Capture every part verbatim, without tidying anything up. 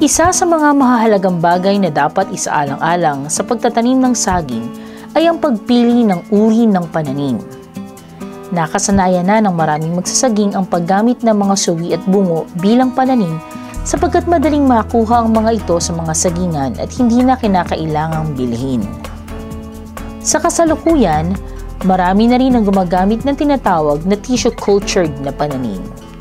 Isa sa mga mahahalagang bagay na dapat isaalang-alang sa pagtatanim ng saging ay ang pagpili ng uri ng pananim. Nakasanayan na ng maraming magsasaging ang paggamit ng mga suwi at bungo bilang pananim sapagkat madaling makuha ang mga ito sa mga sagingan at hindi na kinakailangang bilhin. Sa kasalukuyan, marami na rin ang gumagamit ng tinatawag na tissue-cultured na pananim.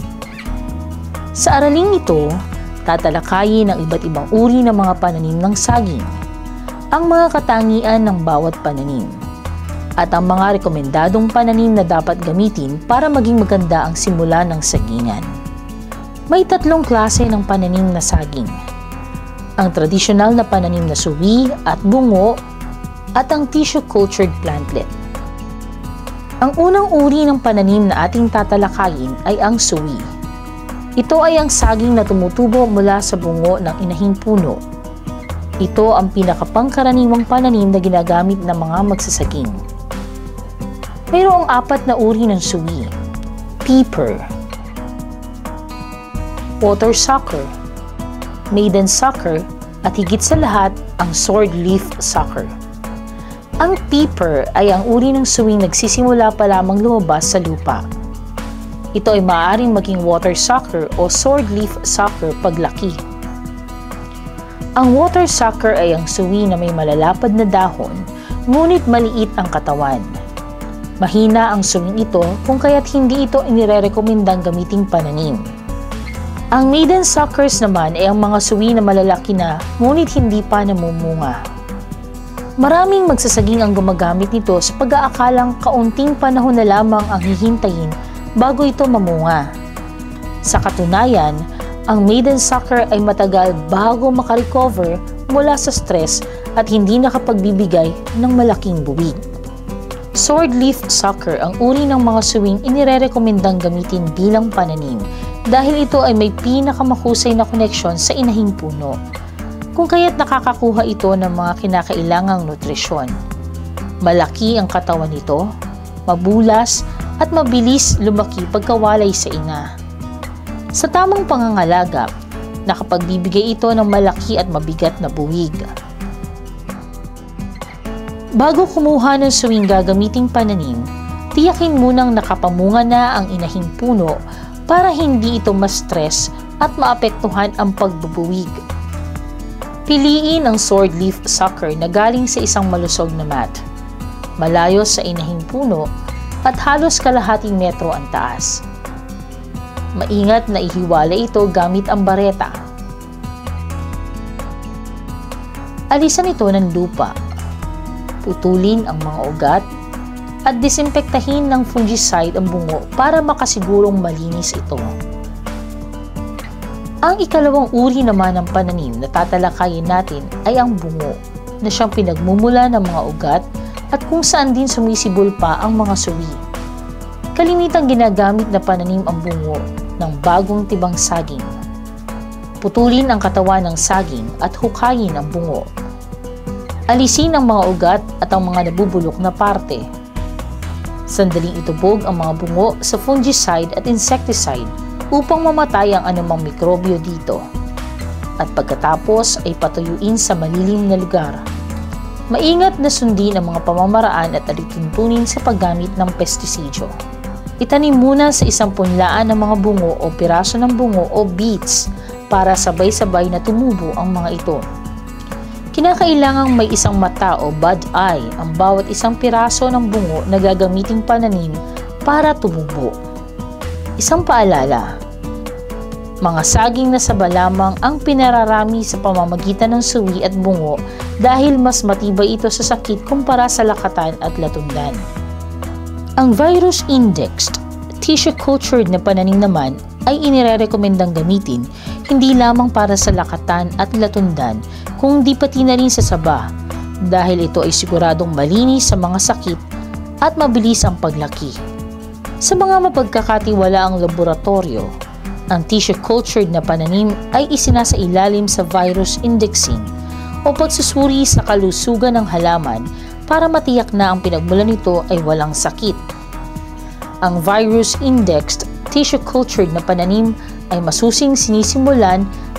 Sa araling ito, tatalakayin ang iba't ibang uri ng mga pananim ng saging, ang mga katangian ng bawat pananim, at ang mga rekomendadong pananim na dapat gamitin para maging maganda ang simula ng sagingan. May tatlong klase ng pananim na saging: ang tradisyonal na pananim na suwi at bungo at ang tissue-cultured plantlet. Ang unang uri ng pananim na ating tatalakayin ay ang suwi. Ito ay ang saging na tumutubo mula sa bungo ng inahing puno. Ito ang pinakapangkaraniwang pananim na ginagamit ng mga magsasaging. Mayroong apat na uri ng suwi: peeper, water sucker, maiden sucker, at higit sa lahat ang sword leaf sucker. Ang peeper ay ang uri ng suwing nagsisimula pa lamang lumabas sa lupa. Ito ay maaaring maging water sucker o sword leaf sucker paglaki. Ang water sucker ay ang suwi na may malalapad na dahon, ngunit maliit ang katawan. Mahina ang suwing ito kung kaya't hindi ito inirerekomendang gamiting pananim. Ang maiden suckers naman ay ang mga suwi na malalaki na, ngunit hindi pa namumunga. Maraming magsasaging ang gumagamit nito sa pag-aakalang kaunting panahon na lamang ang hihintayin bago ito mamunga. Sa katunayan, ang maiden sucker ay matagal bago makarecover mula sa stress at hindi nakapagbibigay ng malaking buwig. Sword leaf sucker ang uri ng mga suwing inirerekomendang gamitin bilang pananim dahil ito ay may pinakamahusay na koneksyon sa inahing puno, kung kaya't nakakakuha ito ng mga kinakailangang nutrisyon. Malaki ang katawan nito, mabulas, at mabilis lumaki pagkawalay sa ina. Sa tamang pangangalaga, nakapagbibigay ito ng malaki at mabigat na buwig. Bago kumuha ng suwing gagamiting pananim, tiyakin munang nakapamunga na ang inahing puno para hindi ito ma-stress at maapektuhan ang pagbubuwig. Piliin ang sword leaf sucker na galing sa isang malusog na mat, malayo sa inahing puno, at halos kalahating metro ang taas. Maingat na ihiwala ito gamit ang bareta. Alisan ito ng lupa. Putulin ang mga ugat at disimpektahin ng fungicide ang bungo para makasigurong malinis ito. Ang ikalawang uri naman ng pananim na tatalakayin natin ay ang bungo, na siyang pinagmumula ng mga ugat at kung saan din sumisibol pa ang mga suwi. Kalimitang ginagamit na pananim ang bungo ng bagong tibang saging. Putulin ang katawan ng saging at hukayin ang bungo. Alisin ang mga ugat at ang mga nabubulok na parte. Sandaling itubog ang mga bungo sa fungicide at insecticide upang mamatay ang anumang mikrobyo dito. At pagkatapos ay patuyuin sa malilim na lugar. Maingat na sundin ang mga pamamaraan at alituntunin sa paggamit ng pestisidyo. Itanim muna sa isang punlaan ng mga bungo o piraso ng bungo o beets para sabay-sabay na tumubo ang mga ito. Kinakailangang may isang mata o bud eye ang bawat isang piraso ng bungo na gagamiting pananim para tumubo. Isang paalala: mga saging na saba lamang ang pinararami sa pamamagitan ng suwi at bungo dahil mas matibay ito sa sakit kumpara sa lakatan at latundan. Ang virus-indexed, tissue-cultured na pananim naman ay inirerekomendang gamitin hindi lamang para sa lakatan at latundan kundi pati na rin sa saba dahil ito ay siguradong malinis sa mga sakit at mabilis ang paglaki. Sa mga mapagkakatiwalaang laboratorio, ang tissue-cultured na pananim ay isinasailalim sa virus indexing o pagsusuri sa kalusugan ng halaman para matiyak na ang pinagmulan nito ay walang sakit. Ang virus-indexed tissue-cultured na pananim ay masusing sinisimulan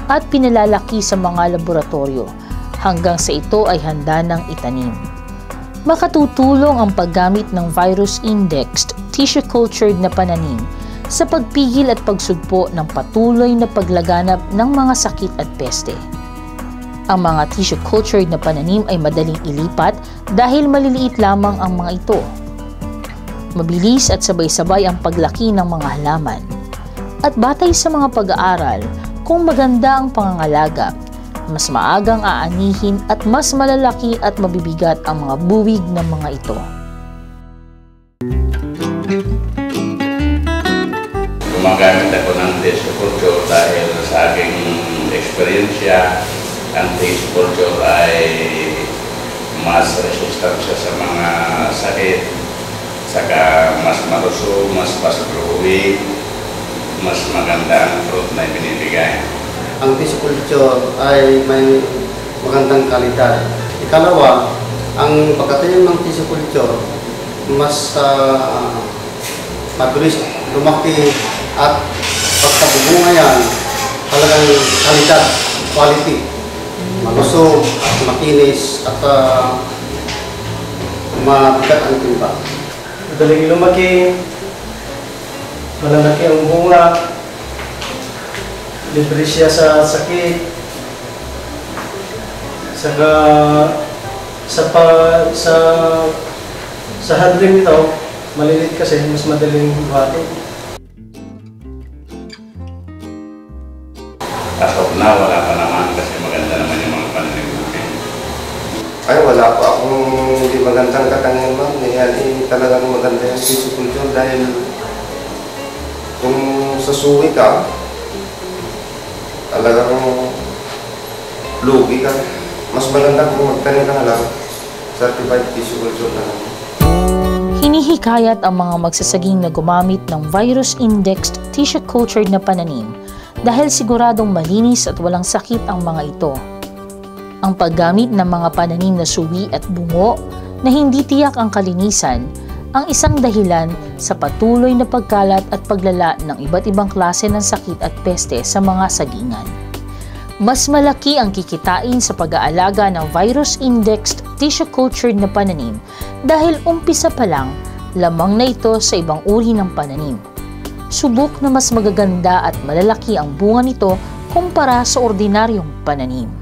at pinalalaki sa mga laboratorio hanggang sa ito ay handa ng itanim. Makatutulong ang paggamit ng virus-indexed tissue cultured na pananim sa pagpigil at pagsugpo ng patuloy na paglaganap ng mga sakit at peste. Ang mga tissue cultured na pananim ay madaling ilipat dahil maliliit lamang ang mga ito. Mabilis at sabay-sabay ang paglaki ng mga halaman. At batay sa mga pag-aaral, kung maganda ang pangangalaga, mas maagang aanihin at mas malalaki at mabibigat ang mga buwig ng mga ito. Gumagamit ako ng tissue culture dahil sa aking eksperyensya, ang tissue culture ay mas resistant siya sa mga sakit, saka mas malusog, mas pasluwi, mas maganda ang fruit na binibigay. Ang tissue culture ay may magandang kalidad. Ikalawa, ang pagkatanim ng tissue culture mas uh, mabilis lumaki at pagkabubunga yan talagang kalidad, quality, malusog, makinis at uh, mabigat ang timba. Madaling lumaki, malalaki ang bunga, libre siya sa sakit, saka sa pa, sa sa handling nito, malilit kasi mas madaling buhatin. As of now, wala pa naman kasi maganda naman yung mga pananim namin. Ay, wala pa akong hindi magandang katangian. Yan eh, talagang maganda yung tissue culture dahil kung sasuwi ka, talagang lugi ka. Mas maganda kung magtanim ka na lang, certified tissue culture na lang. Hinihikayat ang mga magsasaging na gumamit ng virus-indexed tissue cultured na pananim dahil siguradong malinis at walang sakit ang mga ito. Ang paggamit ng mga pananim na suwi at bungo na hindi tiyak ang kalinisan ang isang dahilan sa patuloy na pagkalat at paglala ng iba't ibang klase ng sakit at peste sa mga sagingan. Mas malaki ang kikitain sa pag-aalaga ng virus-indexed tissue cultured na pananim dahil umpisa pa lang lamang na ito sa ibang uri ng pananim. Subok na mas magaganda at malalaki ang bunga nito kumpara sa ordinaryong pananim.